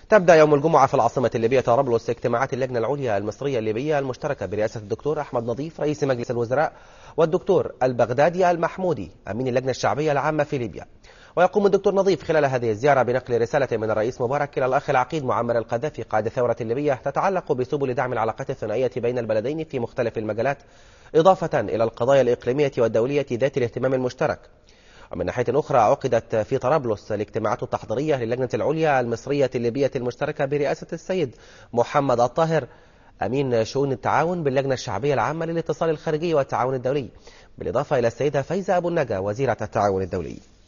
تبدأ يوم الجمعة في العاصمة الليبية طرابلس اجتماعات اللجنة العليا المصرية الليبية المشتركة برئاسة الدكتور أحمد نظيف رئيس مجلس الوزراء والدكتور البغدادي المحمودي أمين اللجنة الشعبية العامة في ليبيا. ويقوم الدكتور نظيف خلال هذه الزيارة بنقل رسالة من الرئيس مبارك إلى الأخ العقيد معمر القذافي قائد الثورة الليبية تتعلق بسبل دعم العلاقات الثنائية بين البلدين في مختلف المجالات، إضافة إلى القضايا الإقليمية والدولية ذات الاهتمام المشترك. ومن ناحية أخرى عقدت في طرابلس الاجتماعات التحضيرية للجنة العليا المصرية الليبية المشتركة برئاسة السيد محمد الطاهر أمين شؤون التعاون باللجنة الشعبية العامة للاتصال الخارجي والتعاون الدولي، بالإضافة إلى السيدة فايزة أبو النجا وزيرة التعاون الدولي.